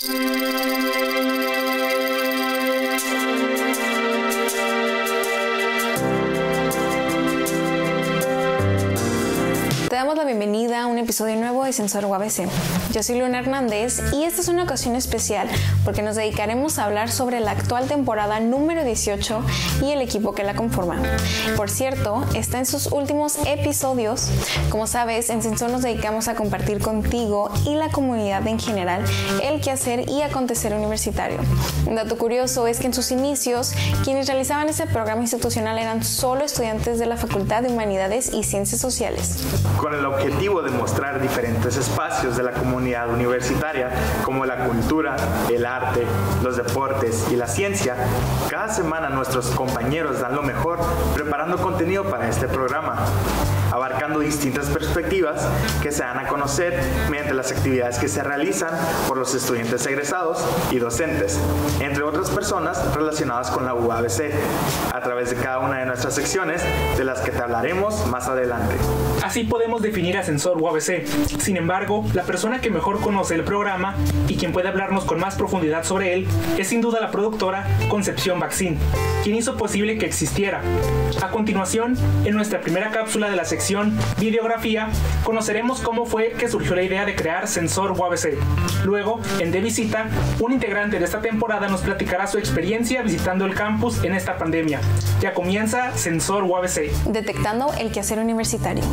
Te damos la bienvenida a un episodio nuevo de Sensor UABC. Yo soy Luna Hernández y esta es una ocasión especial porque nos dedicaremos a hablar sobre la actual temporada número 18 y el equipo que la conforma. Por cierto, está en sus últimos episodios. Como sabes, en Sensor nos dedicamos a compartir contigo y la comunidad en general el quehacer y acontecer universitario. Un dato curioso es que en sus inicios, quienes realizaban este programa institucional eran solo estudiantes de la Facultad de Humanidades y Ciencias Sociales. Con el objetivo de mostrar diferentes espacios de la comunidad universitaria, como la cultura, el arte, los deportes y la ciencia, cada semana nuestros compañeros dan lo mejor preparando contenido para este programa, abarcando distintas perspectivas que se dan a conocer mediante las actividades que se realizan por los estudiantes egresados y docentes, entre otras personas relacionadas con la UABC, a través de cada una de nuestras secciones, de las que te hablaremos más adelante. Así podemos definir a Sensor UABC. Sin embargo, la persona que mejor conoce el programa y quien puede hablarnos con más profundidad sobre él es sin duda la productora Concepción Vaccín, quien hizo posible que existiera. A continuación, en nuestra primera cápsula de la sección Videografía, conoceremos cómo fue que surgió la idea de crear Sensor UABC. Luego, en De Visita, un integrante de esta temporada nos platicará su experiencia visitando el campus en esta pandemia. Ya comienza Sensor UABC. Detectando el quehacer universitario.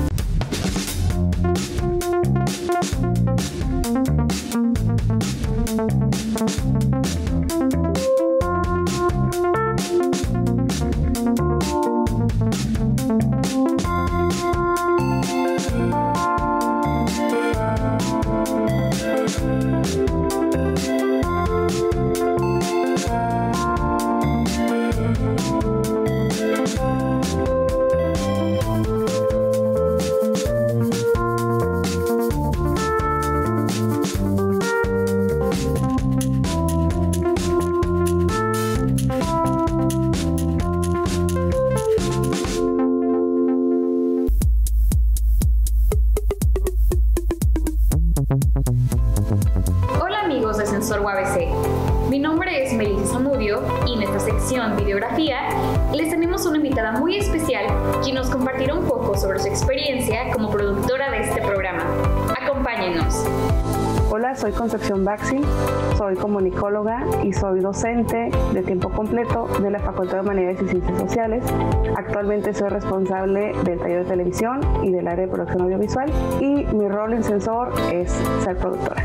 Hola amigos de Sensor UABC, mi nombre es Melissa Zamudio y en esta sección Videografía les tenemos una invitada muy especial quien nos compartirá un poco sobre su experiencia como productora de este programa. Acompáñenos. Hola, soy Concepción Vaccín, soy comunicóloga y soy docente de tiempo completo de la Facultad de Humanidades y Ciencias Sociales. Actualmente soy responsable del taller de televisión y del área de producción audiovisual y mi rol en Sensor es ser productora.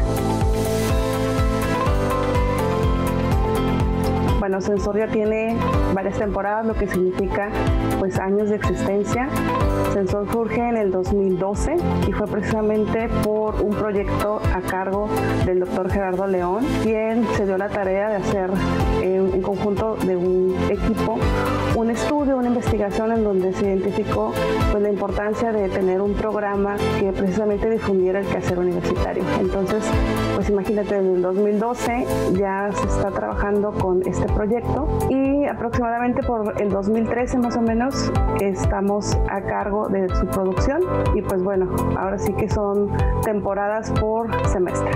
Bueno, Sensor ya tiene varias temporadas, lo que significa pues años de existencia. Sensor surge en el 2012 y fue precisamente por un proyecto a cargo del doctor Gerardo León, quien se dio la tarea de hacer en conjunto de un equipo un estudio, una investigación en donde se identificó pues, la importancia de tener un programa que precisamente difundiera el quehacer universitario. Entonces, pues imagínate, desde el 2012 ya se está trabajando con este proyecto y aproximadamente por el 2013 más o menos estamos a cargo de su producción y pues bueno, ahora sí que son temporadas por semestre.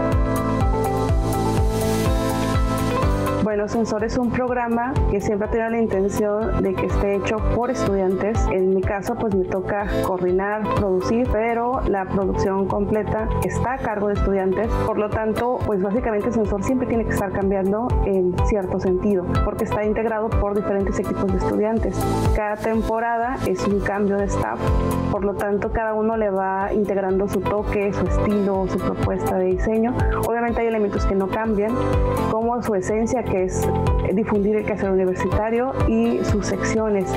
Bueno, Sensor es un programa que siempre ha tenido la intención de que esté hecho por estudiantes. En mi caso, pues me toca coordinar, producir, pero la producción completa está a cargo de estudiantes. Por lo tanto, pues básicamente Sensor siempre tiene que estar cambiando en cierto sentido, porque está integrado por diferentes equipos de estudiantes. Cada temporada es un cambio de staff, por lo tanto cada uno le va integrando su toque, su estilo, su propuesta de diseño. Obviamente hay elementos que no cambian, como su esencia, que es difundir el quehacer universitario, y sus secciones.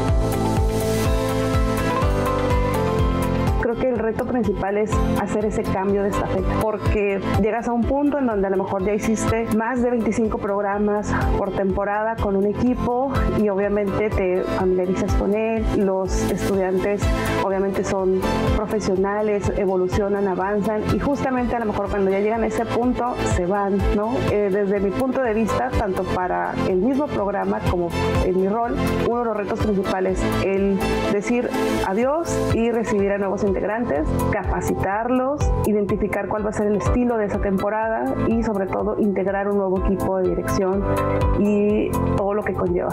Creo que el reto principal es hacer ese cambio de estafeta, porque llegas a un punto en donde a lo mejor ya hiciste más de 25 programas por temporada con un equipo y obviamente te familiarizas con él. Los estudiantes obviamente son profesionales, evolucionan, avanzan y justamente a lo mejor cuando ya llegan a ese punto se van, ¿no? Desde mi punto de vista, tanto para el mismo programa como en mi rol, uno de los retos principales es el decir adiós y recibir a nuevos integrantes integrantes, capacitarlos, identificar cuál va a ser el estilo de esa temporada y sobre todo integrar un nuevo equipo de dirección y todo lo que conlleva.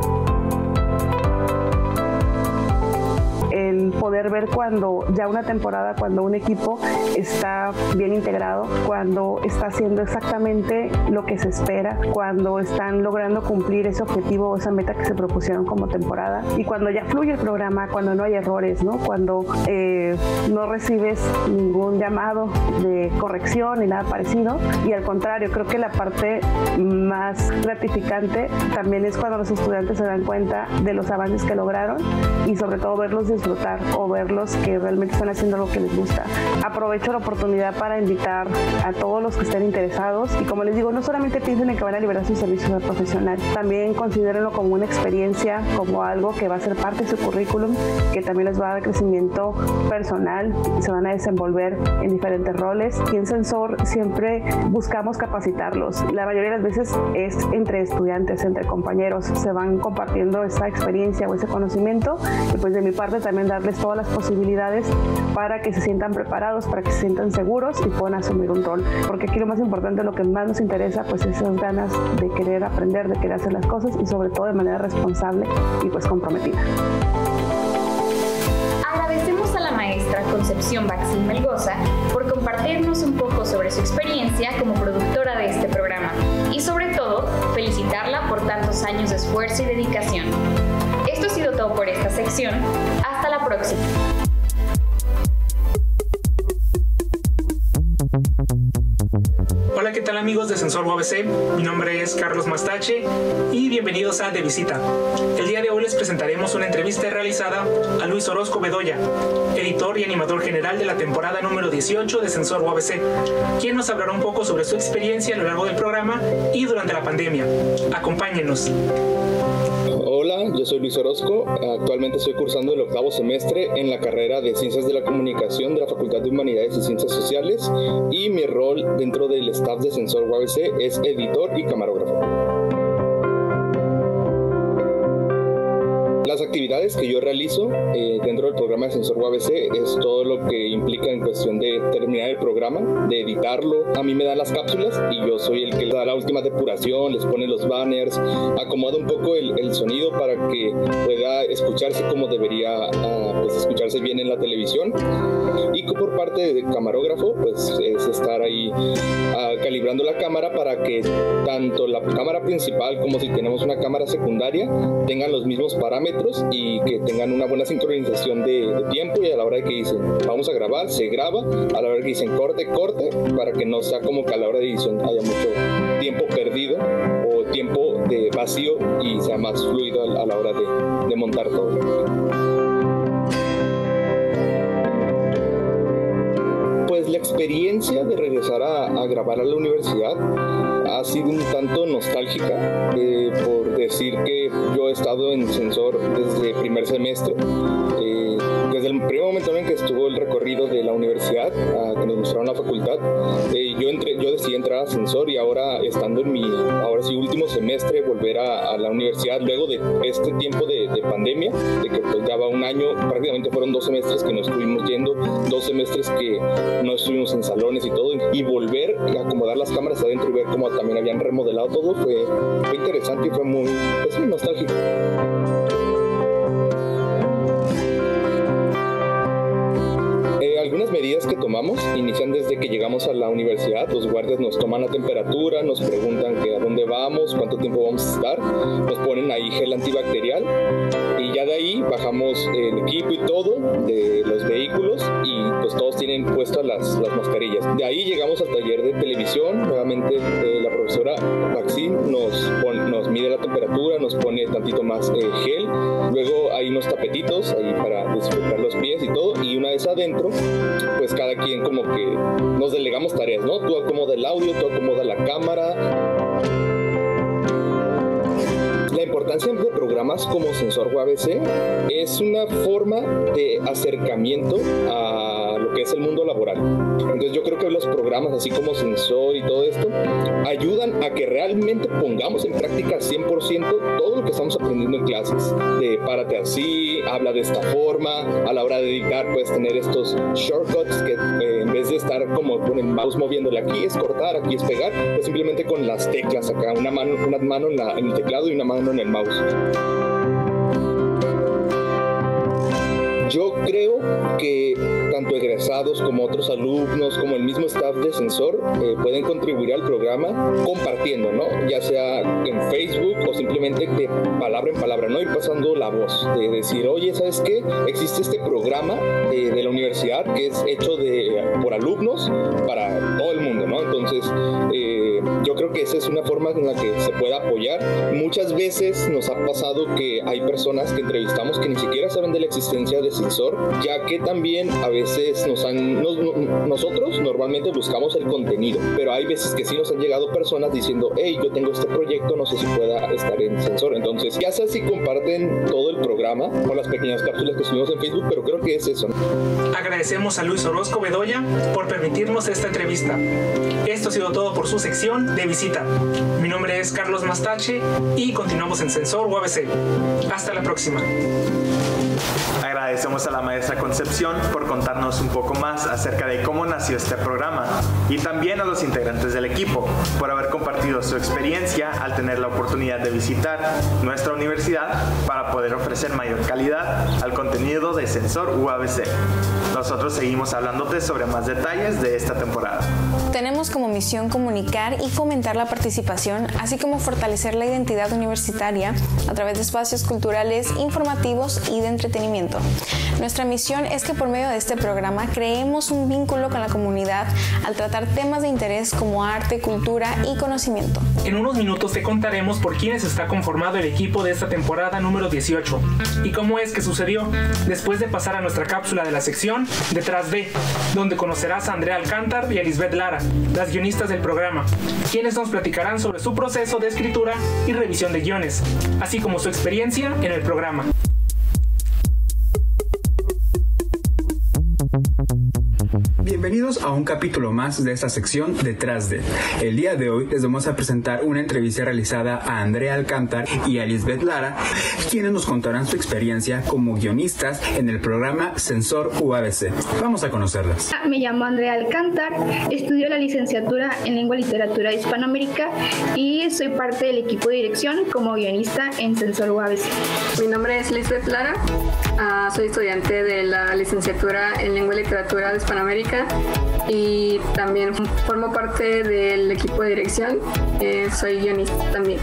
El poder ver cuando ya una temporada, cuando un equipo está bien integrado, cuando está haciendo exactamente lo que se espera, cuando están logrando cumplir ese objetivo o esa meta que se propusieron como temporada, y cuando ya fluye el programa, cuando no hay errores, ¿no? Cuando no recibes ningún llamado de corrección ni nada parecido, y al contrario, creo que la parte más gratificante también es cuando los estudiantes se dan cuenta de los avances que lograron y sobre todo verlos disfrutar o verlos que realmente están haciendo lo que les gusta. Aprovecho la oportunidad para invitar a todos los que estén interesados y, como les digo, no solamente piensen en que van a liberar sus servicios al profesional, también considérenlo como una experiencia, como algo que va a ser parte de su currículum, que también les va a dar crecimiento personal, se van a desenvolver en diferentes roles, y en Sensor siempre buscamos capacitarlos. La mayoría de las veces es entre estudiantes, entre compañeros, se van compartiendo esa experiencia o ese conocimiento, y pues de mi parte también darles todas las posibilidades para que se sientan preparados, para que se sientan seguros y puedan asumir un rol, porque aquí lo más importante, lo que más nos interesa, pues es esas ganas de querer aprender, de querer hacer las cosas y sobre todo de manera responsable y pues comprometida. Agradecemos a la maestra Concepción Baxín Melgoza por compartirnos un poco sobre su experiencia como productora de este programa y sobre todo felicitarla por tantos años de esfuerzo y dedicación. Esto ha sido todo por esta sección. Hasta la próxima. Hola, ¿qué tal amigos de Sensor UABC? Mi nombre es Carlos Mastache y bienvenidos a De Visita. El día de hoy les presentaremos una entrevista realizada a Luis Orozco Bedoya, editor y animador general de la temporada número 18 de Sensor UABC, quien nos hablará un poco sobre su experiencia a lo largo del programa y durante la pandemia. Acompáñenos. Hola, yo soy Luis Orozco. Actualmente estoy cursando el 8º semestre en la carrera de Ciencias de la Comunicación de la Facultad de Humanidades y Ciencias Sociales, y mi rol dentro del staff de Sensor UABC es editor y camarógrafo. Las actividades que yo realizo dentro del programa de Sensor UABC es todo lo que implica en cuestión de terminar el programa, de editarlo. A mí me dan las cápsulas y yo soy el que le da la última depuración, les pone los banners, acomoda un poco el sonido para que pueda escucharse como debería pues escucharse bien en la televisión. Y por parte de camarógrafo, pues es estar ahí calibrando la cámara para que tanto la cámara principal como si tenemos una cámara secundaria tengan los mismos parámetros y que tengan una buena sincronización de tiempo, y a la hora de que dicen vamos a grabar, se graba, a la hora que dicen corte, para que no sea como que a la hora de edición haya mucho tiempo perdido o tiempo de vacío y sea más fluido a la hora de montar todo. Pues la experiencia de regresar a grabar a la universidad ha sido un tanto nostálgica, por decir que yo he estado en Sensor desde primer semestre. Desde el primer momento en que estuvo el recorrido de la universidad, que nos mostraron la facultad, yo decidí entrar a Sensor, y ahora estando en mi último semestre, volver a la universidad luego de este tiempo de pandemia, de que pues ya va un año, prácticamente fueron 2 semestres que no estuvimos yendo, 2 semestres que no estuvimos en salones y todo, y volver a acomodar las cámaras adentro y ver cómo también habían remodelado todo fue interesante y fue muy nostálgico. Algunas medidas que tomamos inician desde que llegamos a la universidad. Los guardias nos toman la temperatura, nos preguntan a dónde vamos, cuánto tiempo vamos a estar, nos ponen ahí gel antibacterial, y ya de ahí bajamos el equipo y todo de los vehículos, y pues todos tienen puestas las mascarillas. De ahí llegamos al taller de televisión. Nuevamente la profesora Baxín nos mide la temperatura, nos pone tantito más gel, luego hay unos tapetitos ahí para desinfectar los pies y todo, y una vez adentro pues cada quien como que nos delegamos tareas, ¿no? Tú acomoda el audio, tú acomoda la cámara. La importancia de programas como Sensor UABC es una forma de acercamiento a lo lo que es el mundo laboral. Entonces yo creo que los programas así como Sensor y todo esto ayudan a que realmente pongamos en práctica al 100% todo lo que estamos aprendiendo en clases. De párate así, habla de esta forma, a la hora de editar puedes tener estos shortcuts que en vez de estar como con el mouse moviéndole, aquí es cortar, aquí es pegar, pues simplemente con las teclas acá, una mano en el teclado y una mano en el mouse. Yo creo que tanto egresados como otros alumnos, como el mismo staff de Sensor, pueden contribuir al programa compartiendo, ¿no? Ya sea en Facebook o simplemente de palabra en palabra, ¿no? Ir pasando la voz, de decir, oye, ¿sabes qué? Existe este programa de la universidad que es hecho por alumnos para todo el mundo, ¿no? Entonces, yo creo que esa es una forma en la que se puede apoyar. Muchas veces nos ha pasado que hay personas que entrevistamos que ni siquiera saben de la existencia de Sensor, ya que también a veces nosotros normalmente buscamos el contenido, pero hay veces que sí nos han llegado personas diciendo, hey, yo tengo este proyecto, no sé si pueda estar en Sensor. Entonces, ya sea si comparten todo el programa o las pequeñas cápsulas que subimos en Facebook, pero creo que es eso, ¿no? Agradecemos a Luis Orozco Bedoya por permitirnos esta entrevista. Esto ha sido todo por su sección de visita. Mi nombre es Carlos Mastache y continuamos en Sensor UABC. Hasta la próxima. Agradecemos a la maestra Concepción por contarnos un poco más acerca de cómo nació este programa y también a los integrantes del equipo por haber compartido su experiencia al tener la oportunidad de visitar nuestra universidad para poder ofrecer mayor calidad al contenido de Sensor UABC. Nosotros seguimos hablándote sobre más detalles de esta temporada. Tenemos como misión comunicar y fomentar la participación, así como fortalecer la identidad universitaria a través de espacios culturales, informativos y de entretenimiento. Nuestra misión es que por medio de este programa creemos un vínculo con la comunidad al tratar temas de interés como arte, cultura y conocimiento. En unos minutos te contaremos por quiénes está conformado el equipo de esta temporada número 18 y cómo es que sucedió, después de pasar a nuestra cápsula de la sección Detrás de, donde conocerás a Andrea Alcántar y a Lisbeth Lara, las guionistas del programa, quienes nos platicarán sobre su proceso de escritura y revisión de guiones, así como su experiencia en el programa. Bienvenidos a un capítulo más de esta sección Detrás de. El día de hoy les vamos a presentar una entrevista realizada a Andrea Alcántar y a Lisbeth Lara, quienes nos contarán su experiencia como guionistas en el programa Sensor UABC. Vamos a conocerlas. Me llamo Andrea Alcántar, estudio la licenciatura en Lengua y Literatura de Hispanoamérica y soy parte del equipo de dirección como guionista en Sensor UABC. Mi nombre es Lisbeth Lara, soy estudiante de la licenciatura en Lengua y Literatura de Hispanoamérica y también formo parte del equipo de dirección, soy guionista también.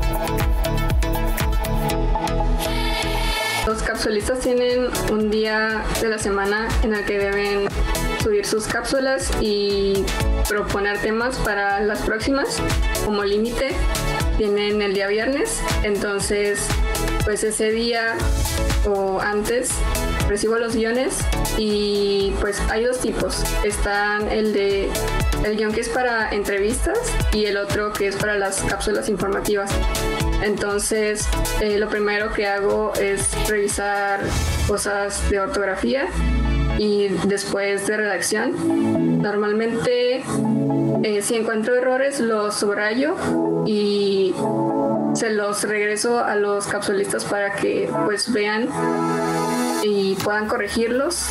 Los capsulistas tienen un día de la semana en el que deben subir sus cápsulas y proponer temas para las próximas. Como límite tienen el día viernes, entonces pues ese día o antes recibo los guiones y pues hay dos tipos. Están el guión que es para entrevistas y el otro que es para las cápsulas informativas. Entonces lo primero que hago es revisar cosas de ortografía y después de redacción. Normalmente si encuentro errores los subrayo y se los regreso a los capsulistas para que pues vean y puedan corregirlos.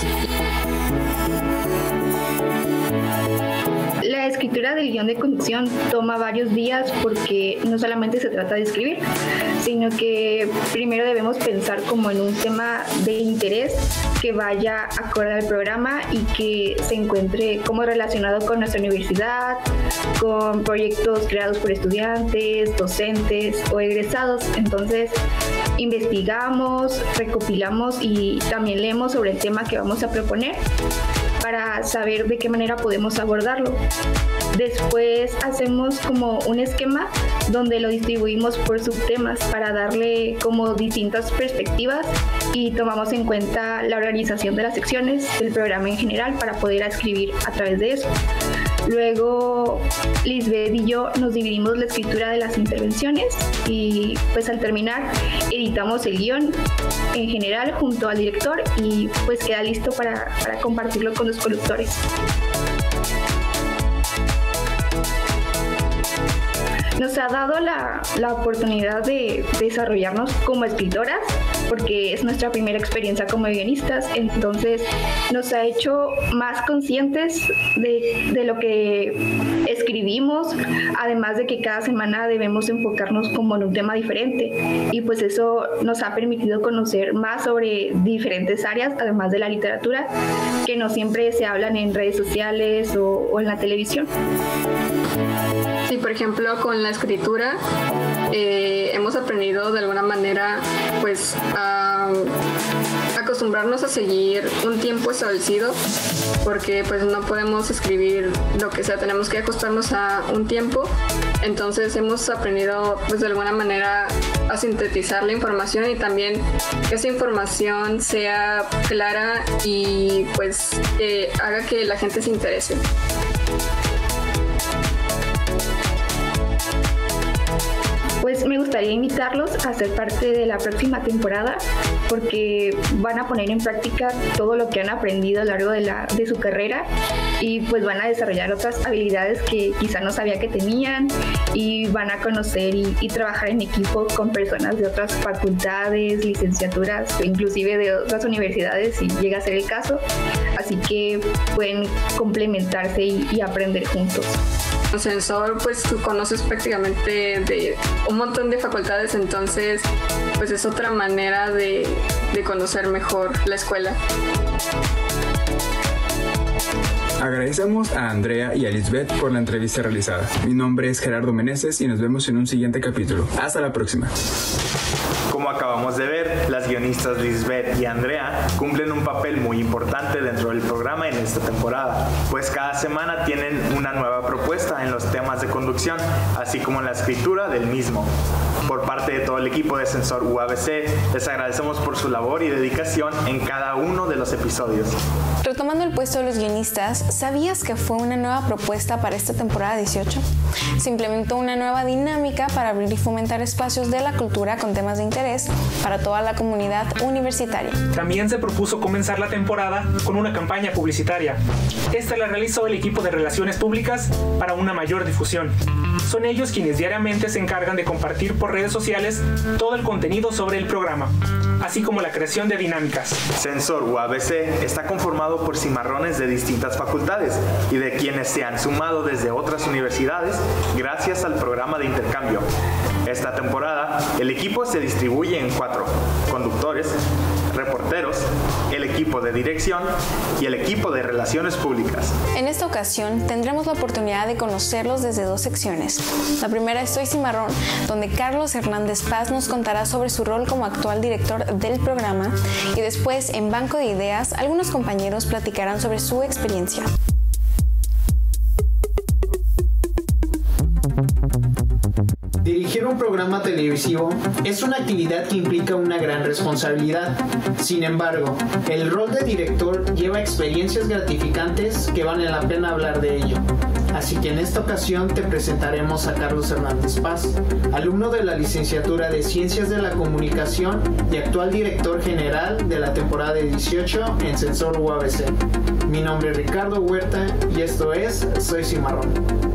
La escritura del guión de conducción toma varios días porque no solamente se trata de escribir, sino que primero debemos pensar como en un tema de interés que vaya acorde al programa y que se encuentre como relacionado con nuestra universidad, con proyectos creados por estudiantes, docentes o egresados. Entonces investigamos, recopilamos y también leemos sobre el tema que vamos a proponer para saber de qué manera podemos abordarlo. Después hacemos como un esquema donde lo distribuimos por subtemas para darle como distintas perspectivas y tomamos en cuenta la organización de las secciones del programa en general para poder escribir a través de eso. Luego Lisbeth y yo nos dividimos la escritura de las intervenciones y pues al terminar editamos el guión en general junto al director y pues queda listo para compartirlo con los conductores. Nos ha dado la oportunidad de desarrollarnos como escritoras, porque es nuestra primera experiencia como guionistas, entonces nos ha hecho más conscientes de lo que escribimos, además de que cada semana debemos enfocarnos como en un tema diferente, y pues eso nos ha permitido conocer más sobre diferentes áreas, además de la literatura, que no siempre se hablan en redes sociales o en la televisión. Sí, por ejemplo, con la escritura hemos aprendido de alguna manera pues a acostumbrarnos a seguir un tiempo establecido, porque pues no podemos escribir lo que sea, tenemos que acostarnos a un tiempo. Entonces hemos aprendido pues de alguna manera a sintetizar la información y también que esa información sea clara y pues que haga que la gente se interese. Pues me gustaría invitarlos a ser parte de la próxima temporada, porque van a poner en práctica todo lo que han aprendido a lo largo de su carrera y pues van a desarrollar otras habilidades que quizá no sabía que tenían, y van a conocer y trabajar en equipo con personas de otras facultades, licenciaturas o inclusive de otras universidades si llega a ser el caso, así que pueden complementarse y aprender juntos. En Sensor pues tú conoces prácticamente de un montón de facultades, entonces pues es otra manera de conocer mejor la escuela. Agradecemos a Andrea y a Lisbeth por la entrevista realizada. Mi nombre es Gerardo Meneses y nos vemos en un siguiente capítulo. Hasta la próxima. Como acabamos de ver, las guionistas Lisbeth y Andrea cumplen un papel muy importante dentro del programa en esta temporada, pues cada semana tienen una nueva propuesta en los temas de conducción, así como en la escritura del mismo. Por parte de todo el equipo de Sensor UABC, les agradecemos por su labor y dedicación en cada uno de los episodios. Retomando el puesto de los guionistas, ¿sabías que fue una nueva propuesta para esta temporada 18? Se implementó una nueva dinámica para abrir y fomentar espacios de la cultura con temas de interés para toda la comunidad universitaria. También se propuso comenzar la temporada con una campaña publicitaria. Esta la realizó el equipo de Relaciones Públicas para una mayor difusión. Son ellos quienes diariamente se encargan de compartir por redes sociales todo el contenido sobre el programa, así como la creación de dinámicas. Sensor UABC está conformado por cimarrones de distintas facultades y de quienes se han sumado desde otras universidades gracias al programa de intercambio. Esta temporada, el equipo se distribuye en 4: conductores, reporteros, el equipo de dirección y el equipo de relaciones públicas. En esta ocasión tendremos la oportunidad de conocerlos desde 2 secciones. La primera es Soy Cimarrón, donde Carlos Hernández Paz nos contará sobre su rol como actual director del programa, y después en Banco de Ideas algunos compañeros platicarán sobre su experiencia. Dirigir un programa televisivo es una actividad que implica una gran responsabilidad. Sin embargo, el rol de director lleva experiencias gratificantes que vale la pena hablar de ello. Así que en esta ocasión te presentaremos a Carlos Hernández Paz, alumno de la licenciatura de Ciencias de la Comunicación y actual director general de la temporada 18 en Sensor UABC. Mi nombre es Ricardo Huerta y esto es Soy Cimarrón.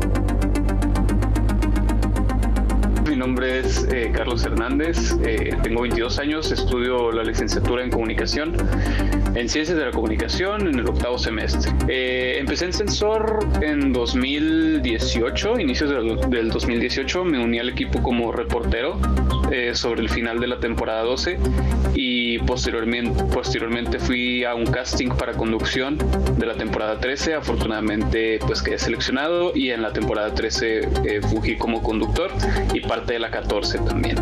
Mi nombre es Carlos Hernández, tengo 22 años, estudio la licenciatura en Comunicación, en Ciencias de la Comunicación en el 8º semestre. Empecé en Sensor en 2018, inicios del 2018, me uní al equipo como reportero sobre el final de la temporada 12 y posteriormente fui a un casting para conducción de la temporada 13, afortunadamente pues quedé seleccionado y en la temporada 13 fungí como conductor y parte de la 14 también.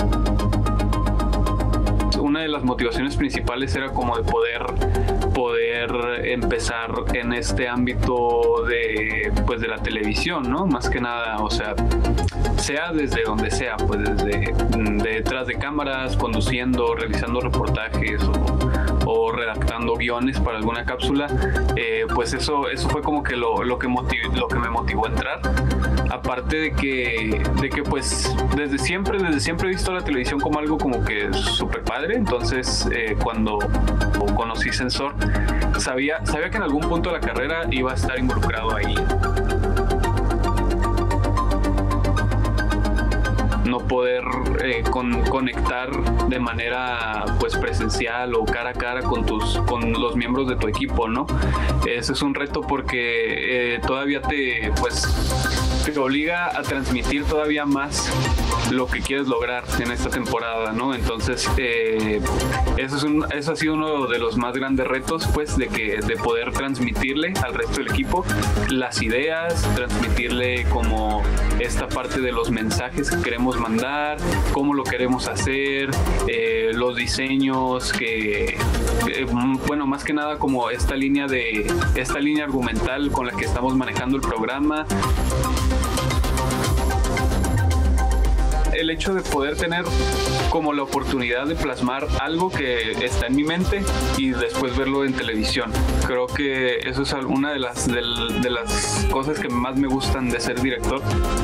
Una de las motivaciones principales era como de poder poder empezar en este ámbito de la televisión, ¿no? Más que nada, o sea desde donde sea, pues desde detrás de cámaras, conduciendo, realizando reportajes o redactando guiones para alguna cápsula, pues eso fue como que lo que me motivó a entrar. Aparte de que pues desde siempre he visto la televisión como algo como que súper padre. Entonces cuando conocí Sensor, sabía que en algún punto de la carrera iba a estar involucrado ahí. No poder conectar de manera pues presencial o cara a cara con los miembros de tu equipo, ¿no? Ese es un reto porque todavía te obliga a transmitir todavía más lo que quieres lograr en esta temporada, ¿no? Entonces eso ha sido uno de los más grandes retos, pues, de poder transmitirle al resto del equipo las ideas, transmitirle como esta parte de los mensajes que queremos mandar, cómo lo queremos hacer, los diseños bueno, más que nada como esta línea argumental con la que estamos manejando el programa. El hecho de poder tener como la oportunidad de plasmar algo que está en mi mente y después verlo en televisión. Creo que eso es una de las cosas que más me gustan de ser director.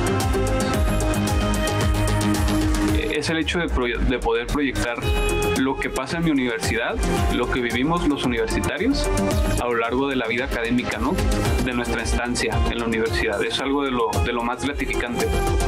Es el hecho de poder proyectar lo que pasa en mi universidad, lo que vivimos los universitarios a lo largo de la vida académica, ¿no? De nuestra estancia en la universidad. Es algo de lo más gratificante.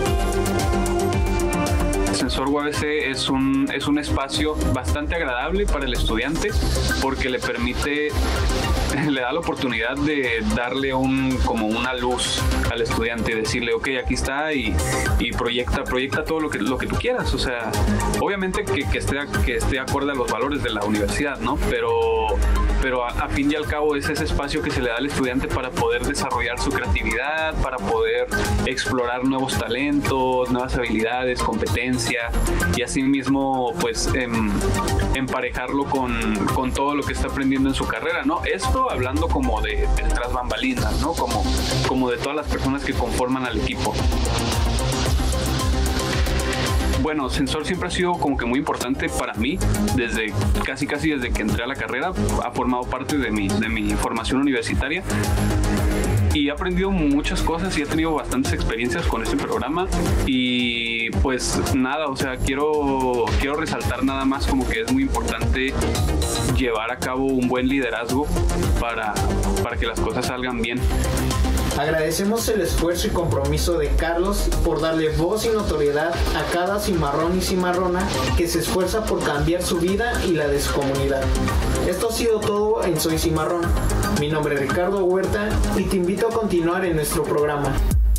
Sensor UABC es un espacio bastante agradable para el estudiante porque le da la oportunidad de darle como una luz al estudiante y decirle, ok, aquí está y proyecta todo lo que tú quieras. O sea, obviamente que esté acorde a los valores de la universidad, ¿no? Pero a fin y al cabo es ese espacio que se le da al estudiante para poder desarrollar su creatividad, para poder explorar nuevos talentos, nuevas habilidades, competencias y asimismo pues emparejarlo con todo lo que está aprendiendo en su carrera, ¿no? Esto hablando como de tras bambalinas, ¿no? Como de todas las personas que conforman al equipo. Bueno, Sensor siempre ha sido como que muy importante para mí, casi desde que entré a la carrera, ha formado parte de mi formación universitaria y he aprendido muchas cosas y he tenido bastantes experiencias con este programa y pues nada, o sea, quiero resaltar nada más como que es muy importante llevar a cabo un buen liderazgo para que las cosas salgan bien. Agradecemos el esfuerzo y compromiso de Carlos por darle voz y notoriedad a cada cimarrón y cimarrona que se esfuerza por cambiar su vida y la de su comunidad. Esto ha sido todo en Soy Cimarrón. Mi nombre es Ricardo Huerta y te invito a continuar en nuestro programa.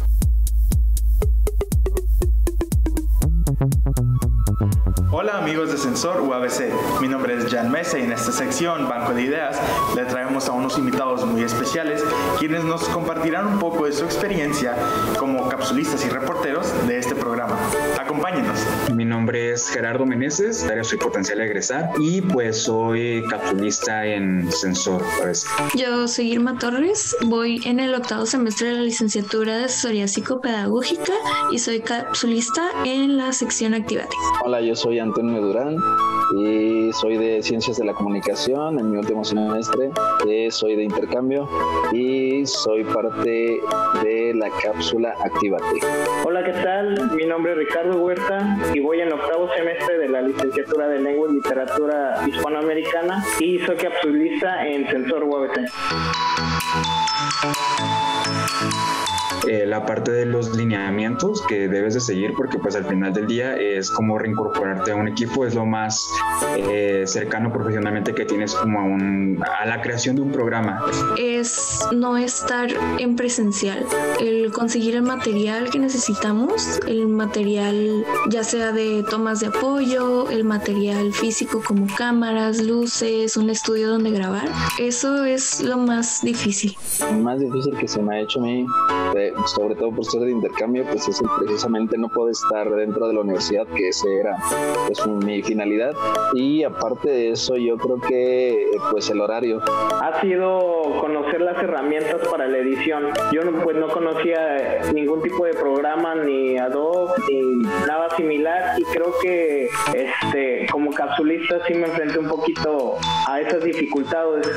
Hola amigos de Sensor UABC, mi nombre es Jan Mesa y en esta sección Banco de Ideas le traemos a unos invitados muy especiales quienes nos compartirán un poco de su experiencia como capsulistas y reporteros de este programa. Acompáñenos. Mi nombre es Gerardo Meneses, soy potencial a egresar y pues soy capsulista en Sensor UABC. Yo soy Irma Torres, voy en el 8º semestre de la licenciatura de asesoría psicopedagógica y soy capsulista en la sección Actívate. Hola, yo soy Antonio Durán y soy de Ciencias de la Comunicación en mi último semestre, soy de intercambio y soy parte de la cápsula Actívate. Hola, ¿qué tal? Mi nombre es Ricardo Huerta y voy en el 8º semestre de la licenciatura de Lengua y Literatura Hispanoamericana y soy capsulista en Sensor UABC. La parte de los lineamientos que debes de seguir porque pues al final del día es como reincorporarte a un equipo, es lo más cercano profesionalmente que tienes como a la creación de un programa. Es no estar en presencial, el conseguir el material que necesitamos, el material ya sea de tomas de apoyo, el material físico como cámaras, luces, un estudio donde grabar, eso es lo más difícil. Lo más difícil que se me ha hecho a mí sobre todo por ser de intercambio, pues es precisamente no poder estar dentro de la universidad, que esa era pues mi finalidad. Y aparte de eso, yo creo que pues el horario. Ha sido conocer las herramientas para la edición. Yo no conocía ningún tipo de programa, ni Adobe, ni nada similar, y creo que como capsulista sí me enfrenté un poquito a esas dificultades.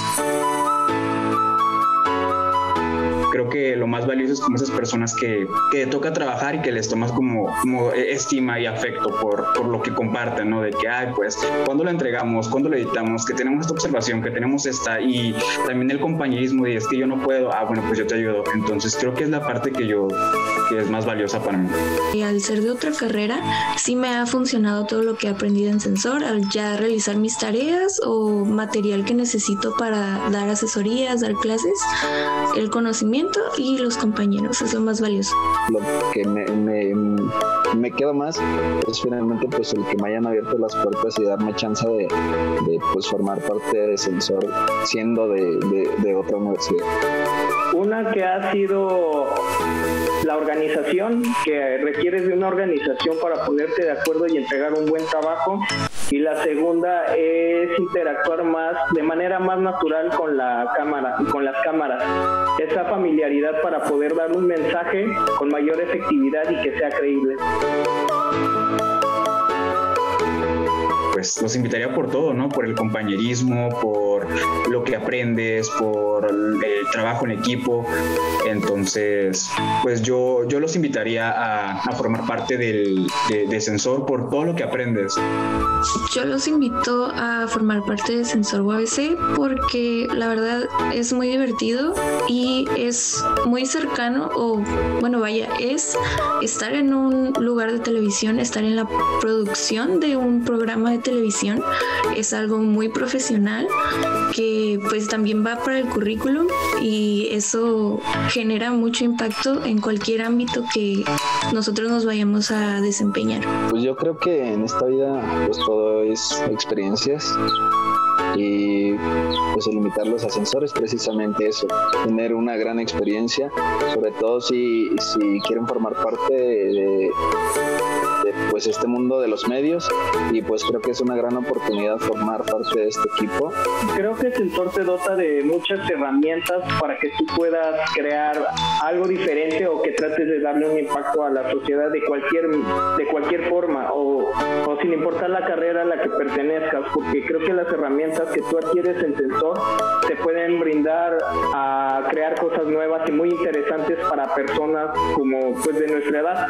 Creo que lo más valioso es como esas personas que te toca trabajar y que les tomas como estima y afecto por lo que comparten, ¿no? De que, pues, ¿cuándo lo entregamos? ¿Cuándo lo editamos? Que tenemos esta observación, que tenemos esta, y también el compañerismo de, es que yo no puedo, bueno, pues yo te ayudo. Entonces creo que es la parte que es más valiosa para mí. Y al ser de otra carrera, sí me ha funcionado todo lo que he aprendido en Sensor, al ya realizar mis tareas o material que necesito para dar asesorías, dar clases, el conocimiento y los compañeros es lo más valioso. Lo que me queda más es finalmente pues el que me hayan abierto las puertas y darme chance de pues formar parte de Sensor siendo de otra universidad. Una que ha sido la organización, que requieres de una organización para ponerte de acuerdo y entregar un buen trabajo. Y la segunda es interactuar de manera más natural con las cámaras. Esa familiaridad para poder dar un mensaje con mayor efectividad y que sea creíble. Pues los invitaría por todo, ¿no? Por el compañerismo, por lo que aprendes, por el trabajo en equipo. Entonces, pues yo los invitaría a formar parte de Sensor por todo lo que aprendes. Yo los invito a formar parte de Sensor UABC porque la verdad es muy divertido y es muy cercano, es estar en un lugar de televisión, estar en la producción de un programa de televisión. Es algo muy profesional que pues también va para el currículum y eso genera mucho impacto en cualquier ámbito que nosotros nos vayamos a desempeñar. Pues yo creo que en esta vida pues todo es experiencias y pues el invitar los ascensores precisamente eso, tener una gran experiencia, sobre todo si quieren formar parte de pues este mundo de los medios, y pues creo que es una gran oportunidad formar parte de este equipo. Creo que Sensor te dota de muchas herramientas para que tú puedas crear algo diferente o que trates de darle un impacto a la sociedad de cualquier forma o sin importar la carrera a la que pertenezcas, porque creo que las herramientas que tú adquieres en Sensor te pueden brindar a crear cosas nuevas y muy interesantes para personas como pues de nuestra edad.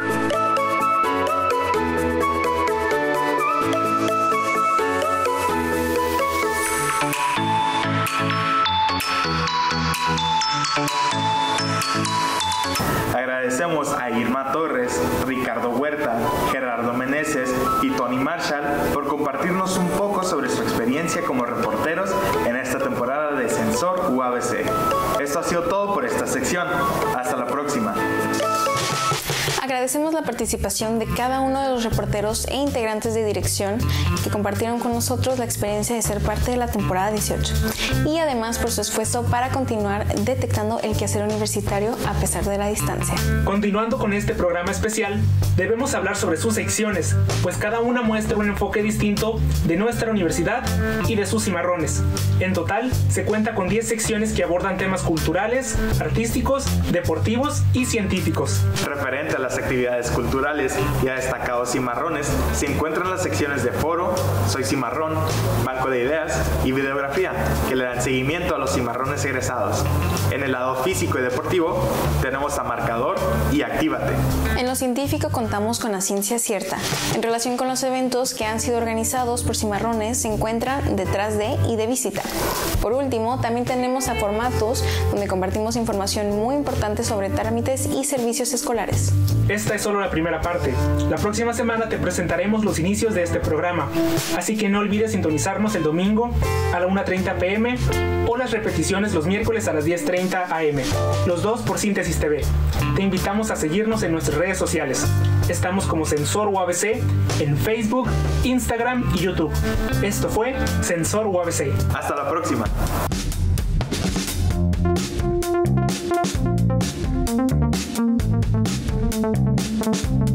Agradecemos a Irma Torres, Ricardo Huerta, Gerardo Meneses y Tony Marshall por compartirnos un poco sobre su experiencia como reporteros en esta temporada de Sensor UABC. Esto ha sido todo por esta sección. Hasta la próxima. Agradecemos la participación de cada uno de los reporteros e integrantes de dirección que compartieron con nosotros la experiencia de ser parte de la temporada 18 y además por su esfuerzo para continuar detectando el quehacer universitario a pesar de la distancia. Continuando con este programa especial, debemos hablar sobre sus secciones, pues cada una muestra un enfoque distinto de nuestra universidad y de sus cimarrones. En total, se cuenta con 10 secciones que abordan temas culturales, artísticos, deportivos y científicos. Referente a las actividades culturales y a destacados cimarrones, se encuentran las secciones de foro, Soy Cimarrón, Banco de Ideas y Videografía, que le dan seguimiento a los cimarrones egresados. En el lado físico y deportivo, tenemos a Marcador y Actívate. En lo científico contamos con la Ciencia Cierta. En relación con los eventos que han sido organizados por cimarrones, se encuentran Detrás de y de Visita. Por último, también tenemos a Formatos, donde compartimos información muy importante sobre trámites y servicios escolares. Esta es solo la primera parte. La próxima semana te presentaremos los inicios de este programa, así que no olvides sintonizarnos el domingo a la 1:30 p.m. o las repeticiones los miércoles a las 10:30 a.m., los dos por Síntesis TV. Te invitamos a seguirnos en nuestras redes sociales. Estamos como Sensor UABC en Facebook, Instagram y YouTube. Esto fue Sensor UABC. Hasta la próxima. Bye.